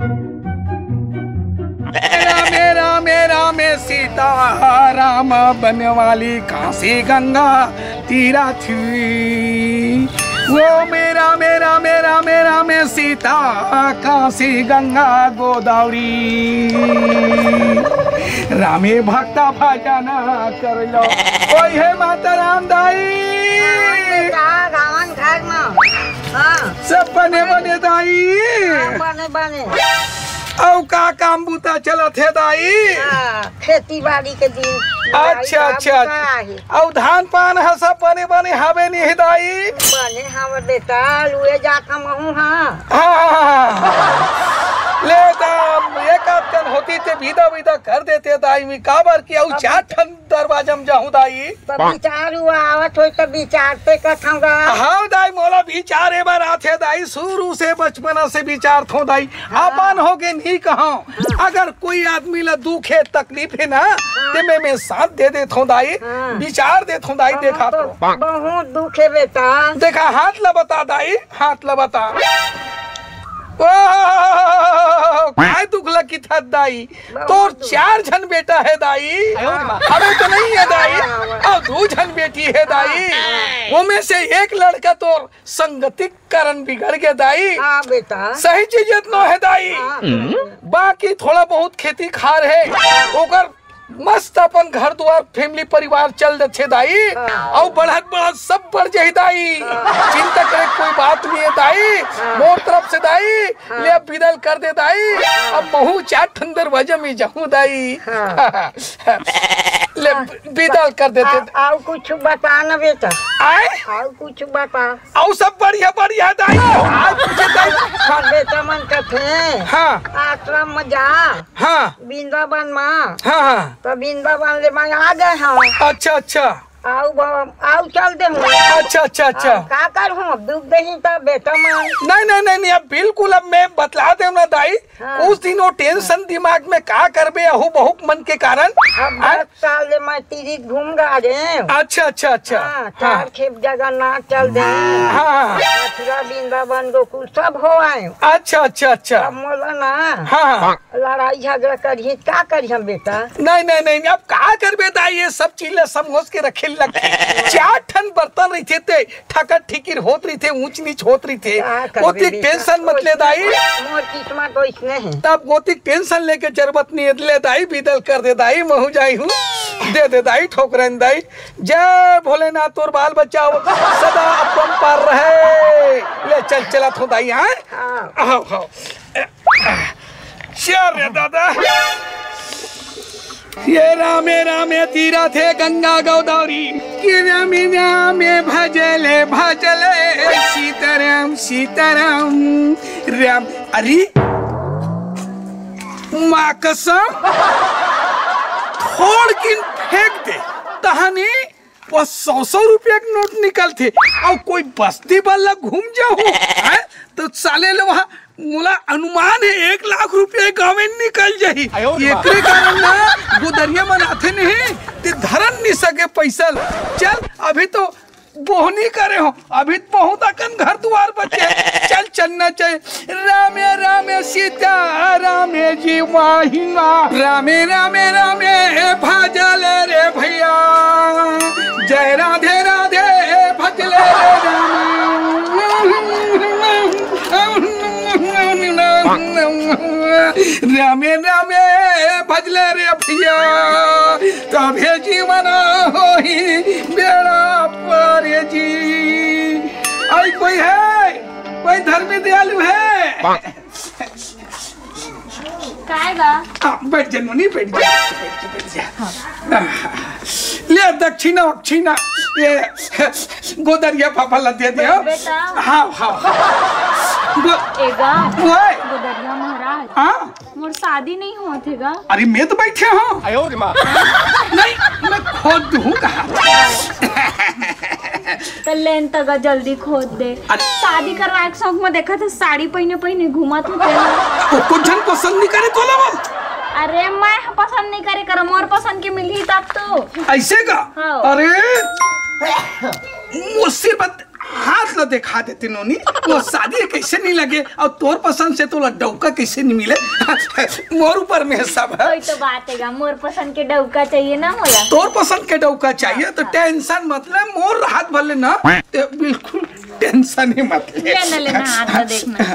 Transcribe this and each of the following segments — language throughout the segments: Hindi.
मेरा में सीता राम बनने वाली काशी गंगा तीरा थी। वो मेरा में सीता काशी गंगा गोदावरी। रामे भक्ता भजन कर लो। ओए हे माता राम दाई घर में सब बने दाई बने औ का काम बूता चला थे दाई? खेती बाड़ी के दिन। अच्छा औ धान पान है सब बने हवे नहीं दाई? बने हवे बेटा लुए जाता महू। ले एक आदन होती थे विदा कर देते दाई मी काबर की औ चार ठन दरवाजा में जाऊं दाई। विचार हुआ आवत हो तो विचारते कथाऊंगा। हाँ दाई मोला विचार एक बार आते दाई शुरू से बचपना से विचार थो दाई। अपन हो गए नहीं कहो अगर कोई आदमी ला दुख है तकलीफ है ना ते मैं साथ दे दे थो दाई विचार दे थो दाई। देखा तो बहुत दुख है बेटा। देखा हाथ ला बता दाई हाथ ला बता। काय दुख लगी था दाई? तो 4 जन बेटा है दाई। अरे तो नहीं है दाई और 2 जन बेटी है दाई। वो में से एक लड़का तो संगतिक कारण बिगड़ गया दाई। हाँ बेटा सही चीज इतना है दाई। बाकी थोड़ा बहुत खेती खार है ओकर मस्त अपन घर द्वार फैमिली परिवार चल जाते दाई। और बढ़त सब बढ़ जाए दाई। चिंता करे कोई बात नहीं है दाई। मोर तरफ से दाई ले अब विदल कर दे दाई। अब महू 4 ठन दरवाजा में जाऊं दाई। ले विदल कर देते। आओ कुछ बता ना बेटा। आए आओ कुछ बता। आओ सब बढ़िया दाई। आज पूछे दाई। हाँ बेटा मन कथे। हाँ आश्रम में जा। हाँ वृंदावन में। हाँ तो वृंदावन ले मैं आ गए हैं। अच्छा आओ चल दे। अच्छा का कर हूँ दुख दही तो बेटा मान। नहीं अब बिल्कुल अब मैं बतला दे ना दाई। उस दिनों टेंशन दिमाग में का करबे अहू बहुत मन के कारण। अब 10 साल ले मैं तीरित घूम गा रे। अच्छा 4 खेप जगन्नाथ चल दे। मथुरा वृंदावन गोकुल सब हो आए। अच्छा अब मोला ना हाँ लड़ाई झगड़ा करिए का करिए बेटा। नहीं अब का करबे दाई? ये सब चीज समझ के रखे लग 4 ठन बर्तन रही थे ठकट ठिकिर होत रही थे ऊंच नीच होत रही थे। गोतिक टेंशन मत ले दाई। मोर किस्मत तो इसने है। तब गोतिक टेंशन लेके जरूरत नहीं ले दाई विदल कर दे दाई। महू जाई हूँ दे दाई ठोकरन दाई। जय भोलेनाथ तोर बाल बच्चा सदा अपरंपार रहे। ले चला थो दाई। हाँ चल दादा। ये रामे तीरा थे गंगा गोदावरी। रामे भजले सीताराम राम। अरे माँ कसम फोड़ किन फेंक दे तहानी वो 100 रुपया के नोट निकलते और कोई बस्ती वाला घूम जाओ तो साले लो वहाँ मुला अनुमान है 1 लाख रुपया गाँव में निकल जाही। एकरे कारण ना गुदरिया मनाते नहीं ते धरन नहीं सके पैसा। चल अभी तो बोहनी करे हो अभी बहुत अकन घर द्वार बचे। चलना चाहिए। रामे सीता रामे जी माहिना। रामे भजले रे भैया। जय राधे भजले रे रामे भजले रे भैया। तभे जीवन होई बेड़ा पारे जी। आई कोई है कोई धर्मी दयालु है? बैठ जा नोनी बैठ जा। ले दक्षिणा ये गोदरिया पापा ला दे दियो। हाँ गोदरिया महाराज मोर शादी नहीं हुआ थेगा। अरे मैं तो बैठे हूँ। नहीं मैं खोद हूँ कहा। तो लेन तक जल्दी खोद दे। शादी करवाए के शौक में देखा था साड़ी पहने घुमा था। कुछ जन पसंद नहीं करे तो लवा। अरे मैं पसंद नहीं करे कर मोर पसंद के मिली तब तो। ऐसे का? हाँ। अरे मुसीबत हाथ ला दिखा देते नोनी, वो शादी कैसे नहीं लगे और तोर पसंद से तो डौका कैसे नहीं मिले। मोर ऊपर में सब है। तो बात है मोर पसंद के डौका चाहिए ना मोला। तोर पसंद के डौका चाहिए तो टेंशन मतलब मोर हाथ भले ना, बिल्कुल टेंशन ही मत लेना हाथ देखना।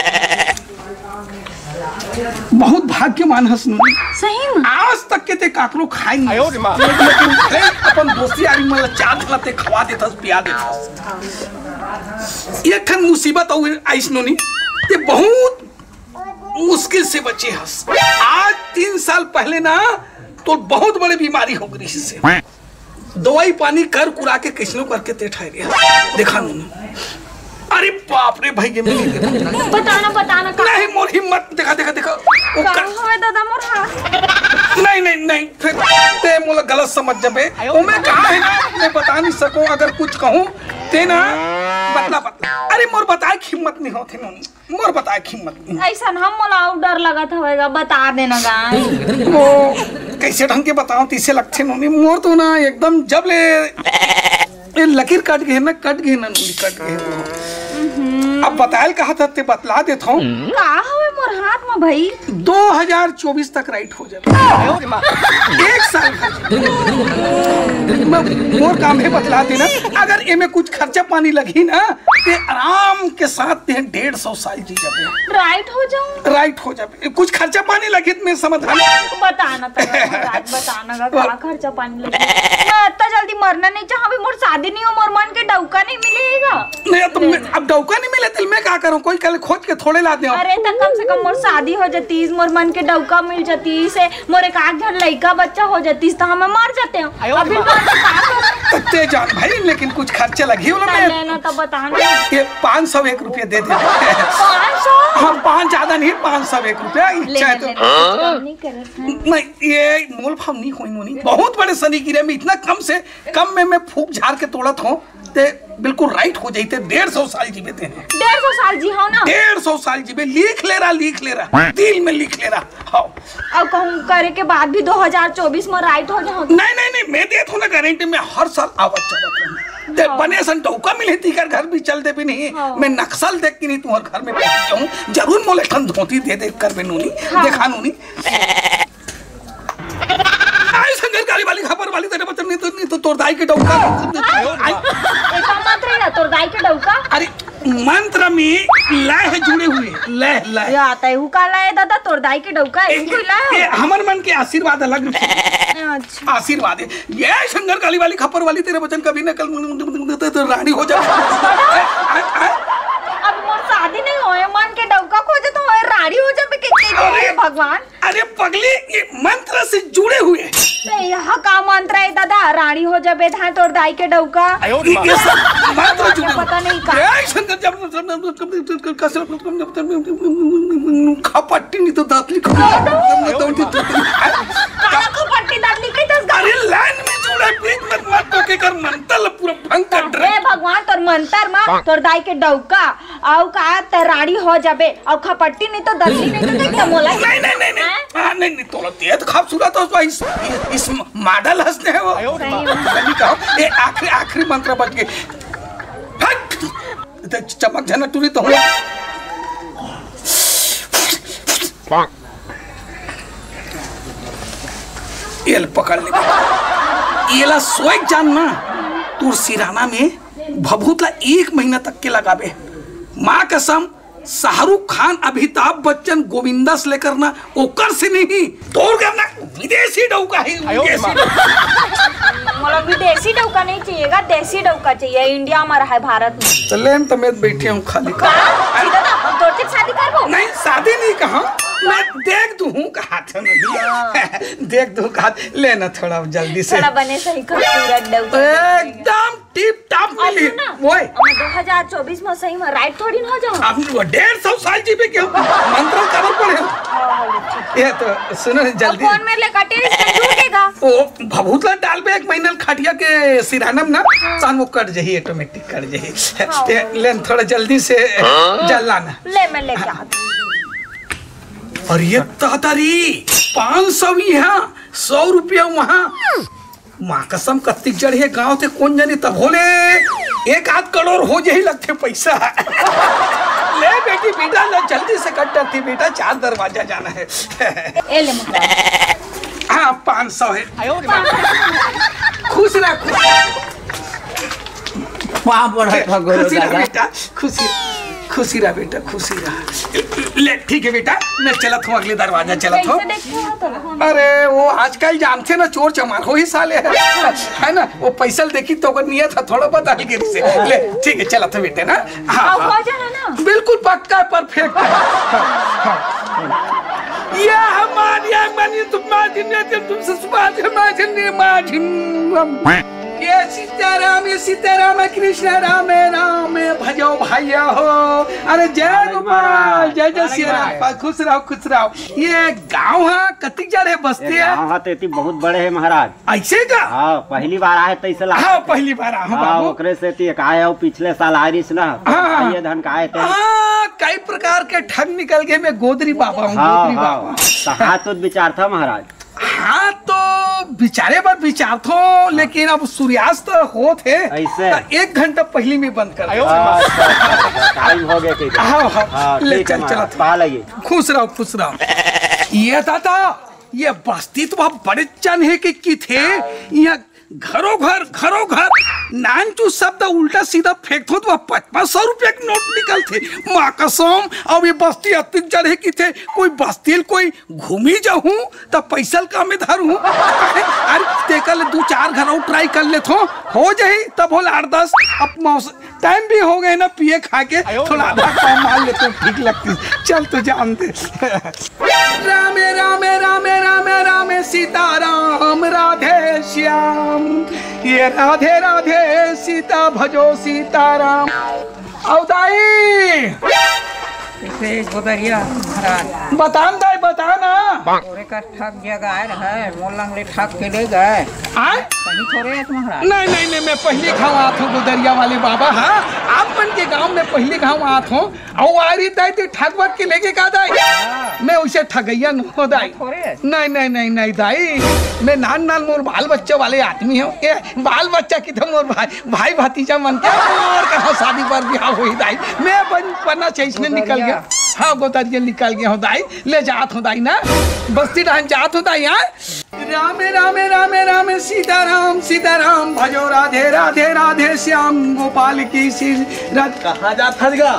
बहुत भाग्यमान हस नोनी, सही में आज तक के ते काकरो खाई नहीं, लेकिन अपन दोस्ती यारी मतलब चार खलाते खवा देता पिया देता। एक खन मुसीबत और आइस नोनी, ये बहुत मुश्किल से बचे हस। आज 3 साल पहले ना तो बहुत बड़ी बीमारी हो गई इससे, दवाई पानी कर कुरा के किसनो करके ते ठहरे देखा नोनी। अरे बाप रे भाई ये बताना नहीं मोर हिम्मत देखा दादा मोर हाथ नहीं फिर ते मोला गलत समझ जबे ओ मैं कहा है ना मैं बता नहीं सकूं, अगर कुछ कहूं ते ना बतला अरे मोर बताए हिम्मत नहीं होती नोनी, मोर बताए हिम्मत नहीं ऐसा हम मोला और डर लगा था होएगा, बता देना गाय वो कैसे ढंग के बताऊं तीसे लगते नोनी। मोर तो ना एकदम जब ले लकीर कट गए ना नोनी कट गए। अब बतायल कहा था ते बतला देता हूँ का हवे मोर हाथ में भाई 2024 तक राइट हो जाए, 1 साल मोर काम है बतला देना। अगर इमे कुछ खर्चा पानी लगी ना ते आराम के साथ 150 साल जी जाबे, राइट हो जाबे। कुछ खर्चा पानी लगी तो मैं समाधान बताना का खर्चा पानी लगे। मैं इतना जल्दी मरना नहीं चाह, अभी मोर शादी नहीं हो, मोर मन के डौका नहीं मिलेगा। नहीं तो अब डौका नहीं मिले तो मैं क्या करूं, कोई कल खोज के थोड़े ला दे। अरे तो कम से कम मोर शादी हो जाती, मोर मन के डौका मिल जाती से, मोर एक आध घर लड़का बच्चा हो जाती तो हमें मर जाते हैं। अभी ते जान भाई लेकिन कुछ खर्चा लगी लेना तो बताना। ये 501 रुपया दे दे। 500 हाँ 5 ज्यादा नहीं 501 रुपया इच्छा तो नहीं, ये मोल भाव नहीं हुई नोनी, बहुत बड़े सनी गिरे में इतना कम से कम में मैं फूक झाड़ के तोड़त हूँ ते बिल्कुल राइट हो जाते। 150 साल जीवे थे 150 साल जी हो ना, 150 साल जीवे। लिख ले रहा दिल में लिख ले रहा। अब कहूँ करे के बाद भी 2024 में राइट हो जाओ। नहीं मैं देता हूँ ना गारंटी, में हर साल आवत चलत बने सन डौका मिले तीकर घर भी चल दे भी नहीं। मैं नक्सल देख के नहीं तुम्हारे घर में पहुंच जाऊँ, जरूर मोले ठन धोती दे कर बे नोनी देखा नोनी। गाली वाली खबर वाली तेरे बच्चे नहीं तो तोर दाई के डौका मंत्र है तोर दाई के डौका। अरे मंत्र में लय है जुड़े हुए लय आता है का लय दादा तोर दाई के डौका है हमर मन के आशीर्वाद अलग अच्छा आशीर्वाद है। ये शंकर गाली वाली खबर वाली तेरे बच्चन कभी न कल तो रानी हो जाए। अब मोर शादी नहीं होए, मन के डौका खोजे तो होए रानी हो जाए के भगवान। अरे पगली ये मंत्र से जुड़े हुए यहाँ का मंत्र है दादा, रानी हो जाबे था तोर दाई के डौका मंत्र जुड़े पता नहीं का खपट्टी नहीं तो दांतली खपट्टी दांतली के दस अरे लाइन में जुड़ा बीच मत मत तो के कर मंत्र पूरा भंग कर दे भगवान तोर मंत्र में तोर दाई के डौका आउ का त रानी हो जाबे और खपट्टी नहीं तो दांतली नहीं तो मोला नहीं तो तेज खूबसूरत हो इस मॉडल हंसते हैं वो ये आखिरी मंत्र बच गए। चमक झनक टूरी तो ये पकड़ ले ये ला सोच जानना तू सिराना में भभूतला 1 महीना तक के लगाबे। माँ कसम शाहरुख खान अमिताभ बच्चन गोविंदा से लेकर ना ओकर से नहीं तोड़ करना विदेशी डौका है। विदेशी डौका नहीं चाहिएगा, देसी डौका चाहिए। इंडिया हमारा है भारत में। चले हम तमें बैठे हूँ खाली शादी करबो नहीं शादी नहीं कहा मैं देख दूँ कहा था नहीं देख दूँ कहा लेना थोड़ा जल्दी से थोड़ा बने सही खूबसूरत डौका एकदम टिप टॉप मिली वो 2024 में सही में राइट थोड़ी ना हो जाओ। आप 150 साल जी पे क्यों मंत्र कवर पड़े ये तो सुनो जल्दी फोन में ले काटे झूठेगा ओ भभूतला डाल पे 1 महीना खटिया के सिरानम ना सान वो कट जाही ऑटोमेटिक कट जाही लेन थोड़ा जल्दी से जलाना ले मैं लेके आती। और ये तातारी 500 यहाँ 100 रुपया वहाँ माँ कसम कत्ती जड़ है गाँव थे कौन जाने तब होले 1 आध करोड़ हो यही लगते पैसा। ले बेटी बेटा ना जल्दी से कट्टर थी बेटा, 4 दरवाजा जाना है। ए ले मुखरा। हाँ 500 है। खुश रह खुशी रह बेटा, खुशी रह बेटा, खुशी रह। ले ठीक है बेटा, मैं चलत हूँ अगले दरवाजा चलत हूँ। अरे वो आजकल जानते ना चोर चमार हो ही साले है ना, वो पैसा देखी तो नियत है थोड़ा बदल गिर से। ले ठीक है चलत है बेटे ना। हाँ बिल्कुल पक्का परफेक्ट। ये हमारी तुमसे ये सीताराम कृष्ण राम राम भजो भैया हो। अरे जय गोपाल, जय जय श्री राम। खुश रहो खुश रहो। ये गाँव है कति जड़े बसते हैं? गाँव है तो बहुत बड़े है महाराज। ऐसे का? हाँ पहली बार आए तैसे। हाँ पहली बार हाँ ओकरे से एक आए हो पिछले साल आयरिस ना। हाँ ये धन का आए थे। हाँ कई प्रकार के ठग निकल गए। मैं गोदरी बाबा हूँ। हाँ तो विचार था महाराज। हाँ तो बिचारे पर विचार थो, लेकिन अब सूर्यास्त हो थे ऐसे 1 घंटा पहले में बंद कर। टाइम हो गया। हाँ ले चल चल। खुश रहो खुश रहो। ये दादा ये बस्ती तो बहुत बड़े चन है कि थे यहाँ घरों घर नानचू शब्द उल्टा सीधा फेंक दो तो 500 रुपया के नोट निकलते। माँ कसम अब ये बस्ती अति चढ़े की थे। कोई बस्ती कोई घूमी जाऊं तब पैसा कम इधर हूँ। अरे तेकल 2-4 घर ट्राई कर ले हो जाए तब हो 8-10। अब टाइम भी हो गए ना पिए खा के थोड़ा आधा काम मार लेते ठीक लगती। चल तो जानते। रामे रामे रामे रामे रामे सीताराम राधे श्याम। ये राधे राधे सीता भजो सीताराम। औदाई गोदरिया महाराज बताना थोड़े का ठग जगह है मोलंग ले ठग के ले गए। कहीं थोड़े है महाराज। नहीं मैं पहले गाँव आत हूँ गोदरिया वाले बाबा। हाँ आप मन के गाँव में पहले गाँव आत हूँ और आ रही दाई तो ठग वग के लेके का दाई। मैं उसे ठगैया न हो दाई। नहीं दाई मैं नान मोर बाल बच्चा वाले आदमी हूँ। बाल बच्चा की तो मोर भाई भतीजा मन के और कहा शादी पर बिहार हुई दाई। मैं बनना चाहिए निकल गया। हाँ गोदरिया निकल गया हो दाई। ले जात हो दाई ना बस्ती डान जात हो दाई। रामे रामे रामे रामे सीताराम सीताराम भजो राधे राधे राधे श्याम गोपाल की कहाँ जाता गा?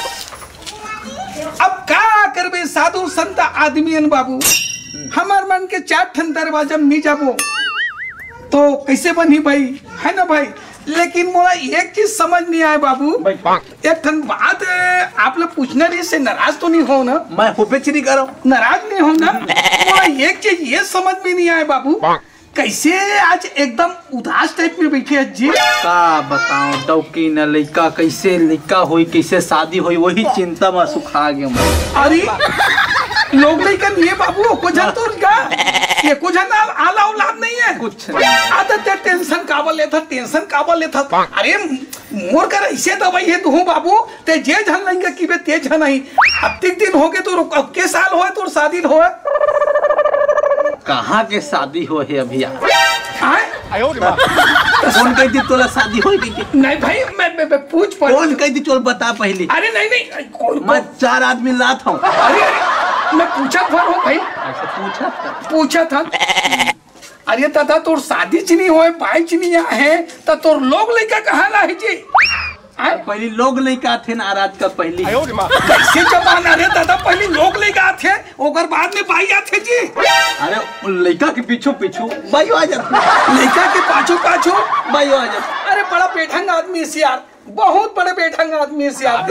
अब का करबे साधु संत आदमियन बाबू। हमार मन के 4 ठन दरवाजा में जाबो तो कैसे बनी भाई है ना भाई। लेकिन मोला एक चीज समझ नहीं आए बाबू। एक ठन बात आप लोग पूछना रही से नाराज तो नहीं हो ना? मैं हुपेच नहीं कर रहा हूँ, नाराज नहीं हो ना? मोला एक चीज ये समझ में नहीं आए बाबू, कैसे आज एकदम उदास टाइप में बैठे है जी? का बताऊं डौकी न लइका कैसे लइका होई कैसे शादी होई वही चिंता में सुखा गया। अरे लोग लइका नहीं है बाबू को जन तो ये कुछ आला औलाद नहीं है कुछ आदत टेंशन काबल लेता। अरे मोर कर ऐसे दवाई है तू बाबू ते जे झन लेंगे कि बे ते झन नहीं। अब तक दिन हो गए तो अब के साल होए तो शादी होए? कहाँ के शादी हो है अभी कौन कह दी तोला शादी हो? नहीं भाई मैं पूछ कौन कह दी चोल बता पहले। अरे नहीं मैं 4 आदमी लात हूँ। अरे मैं पूछा था भाई पूछा था। अरे दादा तोर शादी चीनी होए भाई चीनी यहाँ है तो तोर लोग लड़का कहाँ ला है जी? पहले लोग लड़का थे नाराज का पहले कैसे जमाना रे दादा पहले लोग लड़का थे ओकर बाद में भाई आते जी। अरे लड़का के पीछू भाई आ जाते लड़का के पाछू भाई आ जाते। अरे बड़ा बेढंग आदमी से यार, बहुत बड़े बेढंग आदमी से यार।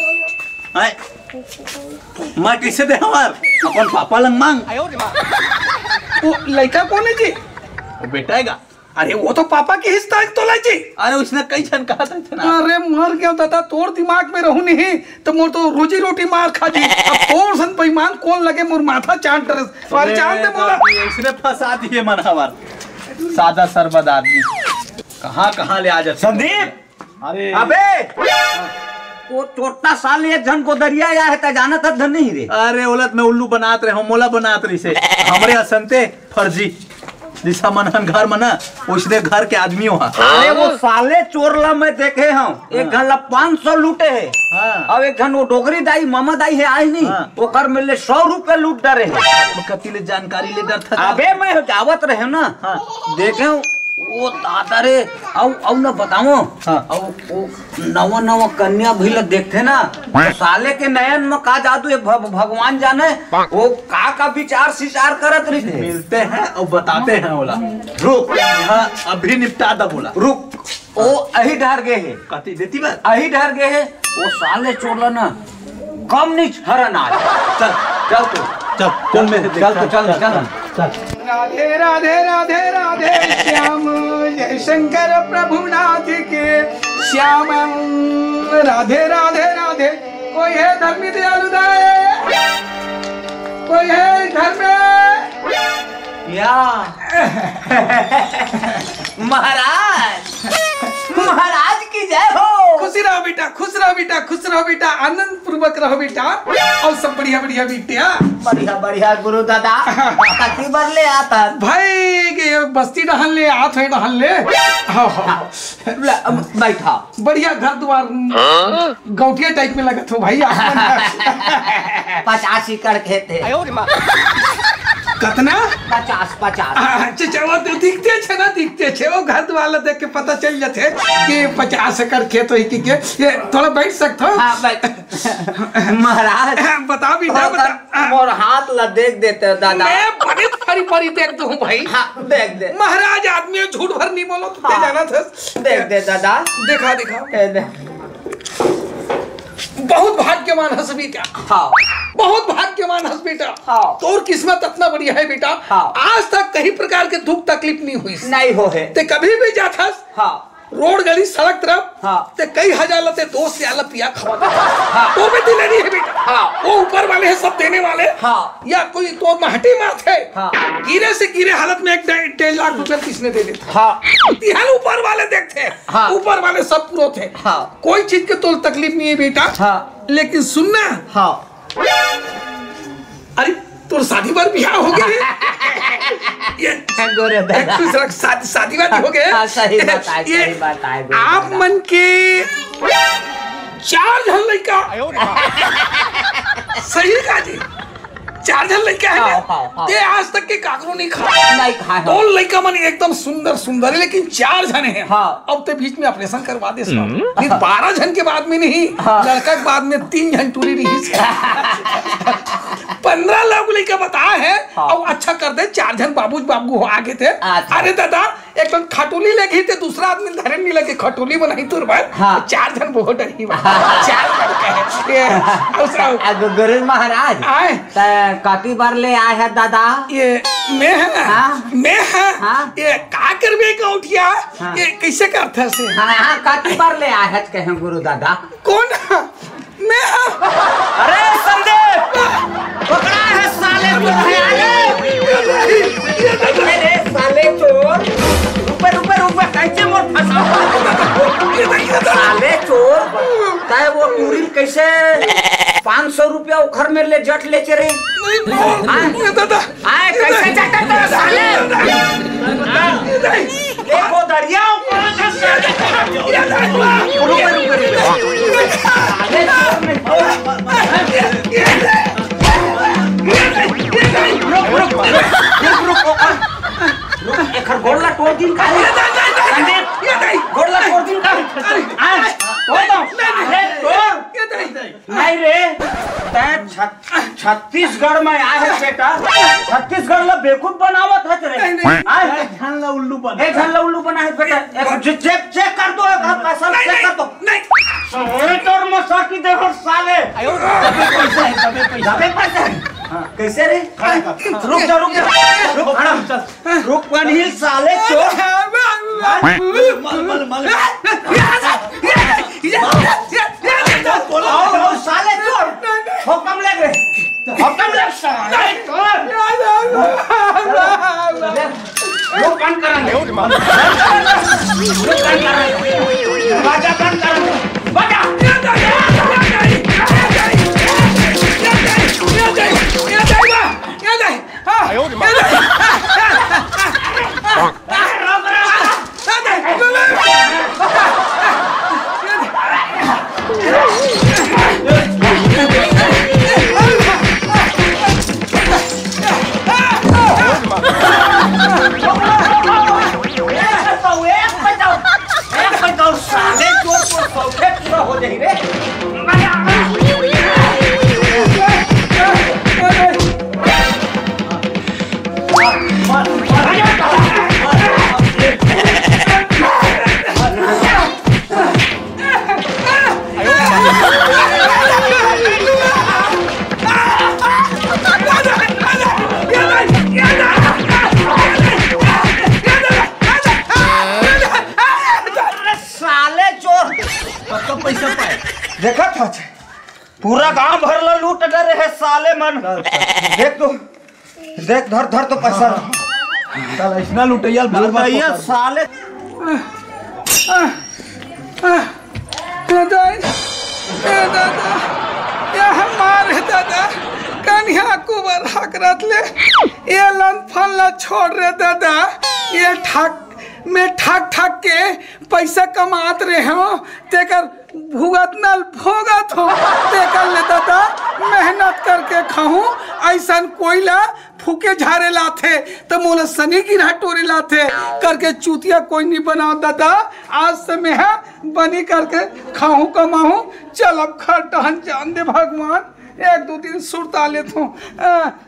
मैं कैसे दे हमार अपन पापा लंग मांग। वो लड़का कौन है जी? बेटाएगा। अरे वो तो पापा के हिस्सा तो ला जी। अरे उसने कई छन कहा था ना। अरे मर गया दादा तोर दिमाग में रहू नहीं तो मोर तो रोजी रोटी मार खा जी। अब कौन सन बेईमान कौन लगे मोर माथा चाट तरस और जानते बोला इसने फंसा दिए मन हमार सादा सरबद आदमी कहाँ ले आ जाते। संदीप अरे अबे वो टोटा साल एक जन को दरिया आया है ता जाना था धन नहीं रे। अरे ओलत में उल्लू बनात रहे हम मोला बनात रही से हमरे असंते फर्जी जैसा मनहन घर में ना उसने घर के आदमी वहाँ। अरे वो साले चोर ला मैं देखे हूँ, एक घन ला 500 लूटे है। अब एक घन वो डोगरी दाई मामा दाई है आई नहीं, वो कर मिले 100 रुपए लूट डरे है। कति ले जानकारी ले डर था। अबे मैं जावत रहे ना, देखे वो दादा रे औ न बताओ, वो नवा नवा कन्या भी ल देखते ना, तो साले के नयन में का जादू है भगवान जाने, वो का विचार सिचार करत रही मिलते हैं और बताते हैं। बोला रुक अभी निपटा दा। बोला रुक, वो अही डर गए है। कति देती बात अही डर गए है, वो साले चोर ना कम नहीं हरन आज। चल चल तो चल मेरे चल तो चल चल चल। राधे राधे राधे राधे श्याम जय शंकर प्रभुनाथ के श्याम। राधे राधे राधे। कोई है धर्मी दयालु दाए? कोई है घर में? या महाराज, महाराज की जय हो। खुशी रहो बेटा, खुश रहो बेटा, खुश रहो बेटा, आनंद पूर्वक रहो बेटा, और सब बढ़िया बढ़िया बेटिया। बढ़िया बढ़िया गुरु दादा, कति बार ले आता भाई के बस्ती डहल ले आत है डहल ले। बैठा बढ़िया घर द्वार गौटिया टाइप में लगत हो भाई। 50 एकड़ खेत है। कितना? 50। अच्छा वो तो दिखते छे ना, दिखते छे वो घर वाला देख के पता चल जाते कि 50 एकड़ खेत है कि ये थोड़ा बैठ सकते हो? हाँ बैठ। महाराज बता बेटा बता। मोर हाथ ला देख देते हो दादा। मैं बड़े फरी फरी देख दूं भाई। हाँ देख दे महाराज आदमी झूठ भर नहीं बोलो तो जाना था। देख दे दादा, देखा देखा। दे दे। बहुत भाग्यवान हंस बेटा। हाँ बहुत भाग्यवान हंस बेटा। हाँ। तोर किस्मत इतना बढ़िया है बेटा। हाँ। आज तक कहीं प्रकार के दुख तकलीफ नहीं हुई। नहीं हो है। ते कभी भी जाता हाँ रोड गली सड़क तरफ, हाँ। ते कई हजार लते दोस्त याला पिया खवाते। हाँ। तो भी दिले नहीं है बेटा। हाँ। वो ऊपर वाले हैं सब देने वाले। हाँ। या कोई तो महटी मात है। हाँ। गिरे से गिरे हालत में 1.5 लाख रुपए किसने दे देता। हाँ तिहाल ऊपर वाले देखते हैं। हाँ। ऊपर वाले सब प्रो थे। हाँ। कोई चीज के तो तकलीफ नहीं है बेटा। हाँ। लेकिन सुनना। हाँ। अरे तो शादी बार बिहार हो गए। ये गोरे दादा शादी वादी हो गए। हाँ, सही बात है, सही बात है। आप मन के 4 जन लड़का सही कहा जी, 4 जन लड़का है। हाँ। ते आज तक के काकरो नहीं खाया। नहीं खाया। तो लड़का मन एकदम सुंदर सुंदर है, लेकिन 4 जन है। हाँ। अब ते बीच में ऑपरेशन करवा दे। 12 जन के बाद में नहीं। हाँ। लड़का के बाद में 3 जन टूरी रही। 15 लाख लड़का बताया है। हाँ। और अच्छा कर दे 4 जन बाबू बाबू आगे थे। अच्छा। अरे दादा एक खटोली लगी थे, दूसरा आदमी धरे नहीं लगे, खटोली बनाई तुर बार। हाँ। 4 जन बहुत डरी। 4 लड़का है। गुरु महाराज आए काफी बार ले आए है दादा। ये मैं है। हाँ। मैं है। हाँ। ये का करबे का उठिया। हाँ। ये कैसे करते हैं से? हाँ काफी बार ले आए है कहे गुरु दादा। कौन है? मैं है। अरे संदेश पकड़ा है साले अरे साले चोर। रुपए कैसे मोर फंसा। साले चोर ताए वो टूरिल कैसे 500 रुपया उखर में ले जट ले चले। ये दादा आए कैसे जटा तेरा साले। देखो दरिया गोड़ला तोड़ दिन का गोड़ला तोड़ दिन का नहीं रे। 36गढ़ में आए है बेटा। 36गढ़ ला बेवकूफ बनावत है रे। झल्ला उल्लू बना। एक झल्ला उल्लू बना है बेटा। चेक कर दो, पैसा चेक कर दो। नहीं तोर मसा की देखो साले। दबे पैसा कैसे रे? रुक जा रुक पनील साले चोर। साले चोर हुक्म लग रहे। हुक्म लग साले चोर। लोग बंद करेंगे। बाजा बंद करेंगे। बाजा भगवान देख तो देख धर धर तो पैसा चल इतना लुटैया बार बार ये साले दादा दादा ये हमारे दादा कन्या कुबर हक रतले ये लन फल छोड़ रे दादा ये ठक के पैसा कमात रहे हो तेकर भुगत नल भोगत हो तेकर ले दादा मेहनत करके खाऊं ऐसा कोयला फूके झारे लाथे तो मोला सनी गिरा टोरे लाथे करके चूतिया कोई नहीं बनाओ दादा आज से मैं बनी करके खाऊं कमाऊं चल अब खर टहन जान दे भगवान एक दो दिन सुरता लेता हूँ